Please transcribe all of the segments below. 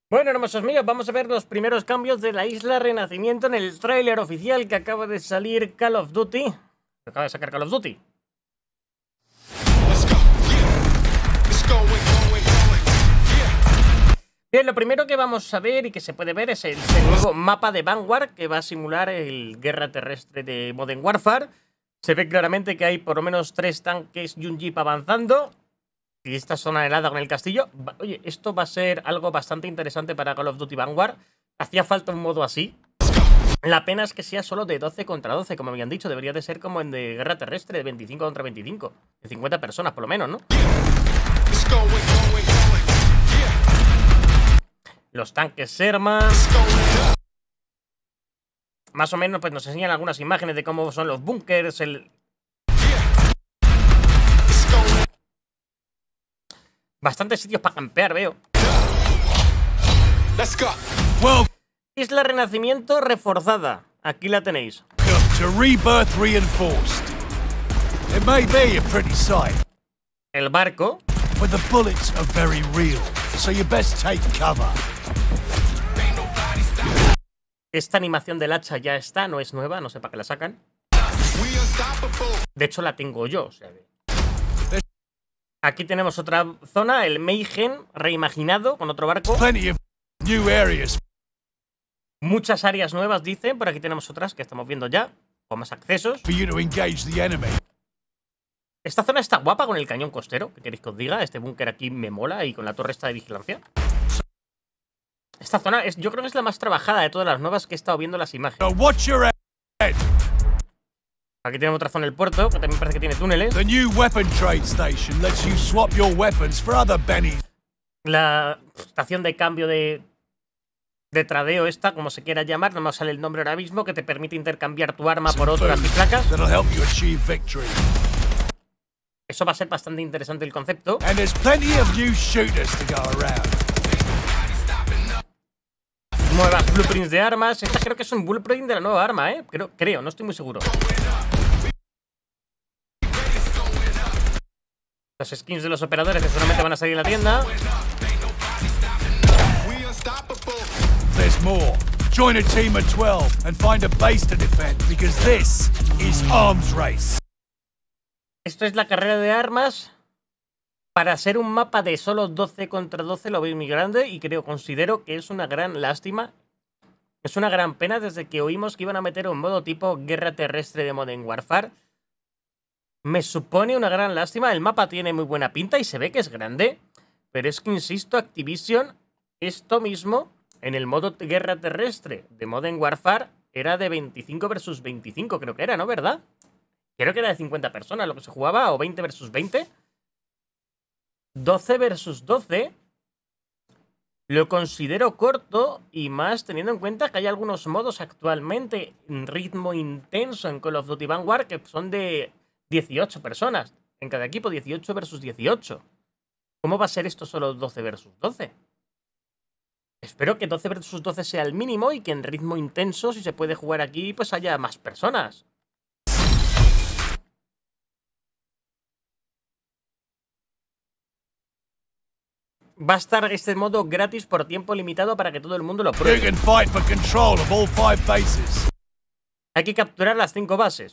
Bueno, hermosos míos, vamos a ver los primeros cambios de la Isla Renacimiento en el tráiler oficial que acaba de salir Call of Duty. Acaba de sacar Call of Duty. Bien, lo primero que vamos a ver y que se puede ver es el nuevo mapa de Vanguard que va a simular el guerra terrestre de Modern Warfare. Se ve claramente que hay por lo menos 3 tanques y un jeep avanzando. Y esta zona helada con el castillo. Oye, esto va a ser algo bastante interesante para Call of Duty Vanguard. Hacía falta un modo así. La pena es que sea solo de 12 contra 12, como habían dicho. Debería de ser como en de guerra terrestre, de 25 contra 25. De 50 personas, por lo menos, ¿no? Los tanques Sherman. Más o menos pues nos enseñan algunas imágenes de cómo son los búnkers, Bastantes sitios para campear, veo. Isla Renacimiento reforzada. Aquí la tenéis. El barco. Esta animación del hacha ya está, no es nueva, no sé para qué la sacan. De hecho, la tengo yo, o sea. Aquí tenemos otra zona, el Mayhem reimaginado con otro barco. Muchas áreas nuevas, dicen. Por aquí tenemos otras que estamos viendo ya, con más accesos. Esta zona está guapa con el cañón costero. ¿Qué queréis que os diga? Este búnker aquí me mola y con la torre esta de vigilancia. Esta zona yo creo que es la más trabajada de todas las nuevas que he estado viendo las imágenes. Aquí tenemos otra zona del puerto, que también parece que tiene túneles. La estación de cambio de tradeo esta, como se quiera llamar, no me sale el nombre ahora mismo, que te permite intercambiar tu arma por otras y placas. Eso va a ser bastante interesante el concepto. Nuevas blueprints de armas. Esta creo que es un blueprint de la nueva arma, ¿eh? Creo, no estoy muy seguro. Los skins de los operadores que seguramente van a salir en la tienda. There's more. Join a team of 12 and find a base to defend because this is arms race. Esto es la carrera de armas. Para ser un mapa de solo 12 contra 12 lo veo muy grande y considero que es una gran lástima. Es una gran pena desde que oímos que iban a meter un modo tipo guerra terrestre de Modern Warfare. Me supone una gran lástima. El mapa tiene muy buena pinta y se ve que es grande. Pero es que, insisto, Activision, esto mismo, en el modo guerra terrestre de Modern Warfare, era de 25 versus 25, creo que era, ¿no? ¿Verdad? Creo que era de 50 personas lo que se jugaba, o 20 versus 20. 12 versus 12 lo considero corto, y más teniendo en cuenta que hay algunos modos actualmente en ritmo intenso en Call of Duty Vanguard que son de 18 personas en cada equipo, 18 versus 18. ¿Cómo va a ser esto solo 12 versus 12? Espero que 12 versus 12 sea el mínimo y que en ritmo intenso, si se puede jugar aquí, pues haya más personas. Va a estar este modo gratis por tiempo limitado para que todo el mundo lo pruebe. Hay que capturar las 5 bases.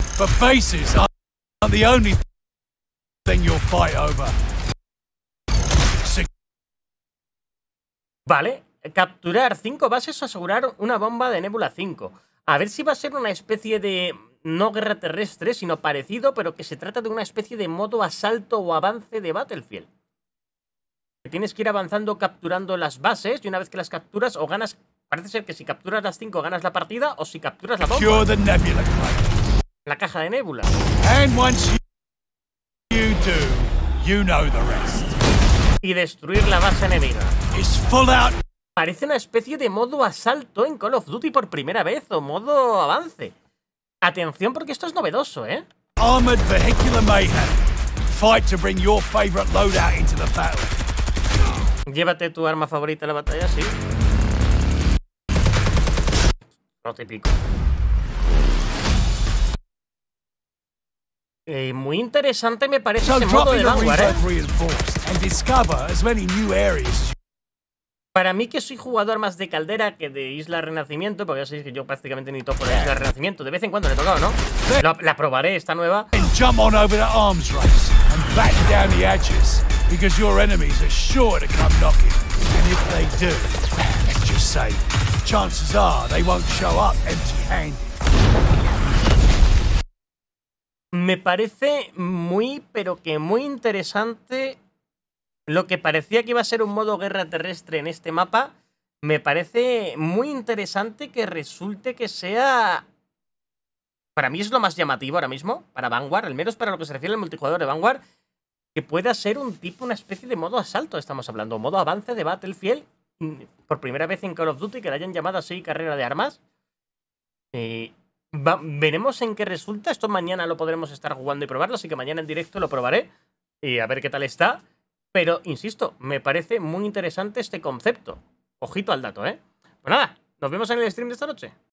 Vale, capturar 5 bases o asegurar una bomba de Nebula 5. A ver si va a ser una especie de, no guerra terrestre, sino parecido, pero que se trata de una especie de modo asalto o avance de Battlefield. Tienes que ir avanzando capturando las bases y una vez que las capturas o ganas... Parece ser que si capturas las 5 ganas la partida o si capturas la bomba. La caja de Nebula. Y destruir la base enemiga. Parece una especie de modo asalto en Call of Duty por primera vez o modo avance. Atención porque esto es novedoso, ¿eh? Armored Vehicular Mayhem. Fight to bring your favorite loadout into the battle. Llévate tu arma favorita a la batalla, sí. Lo típico. Muy interesante me parece ese modo de Vanguard, ¿eh? Para mí, que soy jugador más de Caldera que de Isla Renacimiento, porque ya sabéis que yo prácticamente ni toco la Isla Renacimiento. De vez en cuando le he tocado, ¿no? La probaré, esta nueva. Jump on over to arms race and batten down the hatches, because your enemies are sure to come knocking. And if they do, let's just say, chances are they won't show up empty-handed. Me parece muy, pero que muy interesante lo que parecía que iba a ser un modo guerra terrestre en este mapa. Me parece muy interesante que resulte que sea... Para mí es lo más llamativo ahora mismo, para Vanguard, al menos para lo que se refiere al multijugador de Vanguard, que pueda ser un tipo, una especie de modo asalto, estamos hablando, modo avance de Battlefield, por primera vez en Call of Duty, que le hayan llamado así carrera de armas. Veremos en qué resulta. Esto mañana lo podremos estar jugando y probarlo, así que mañana en directo lo probaré y a ver qué tal está. Pero, insisto, me parece muy interesante este concepto. Ojito al dato, ¿eh? Pues nada, nos vemos en el stream de esta noche.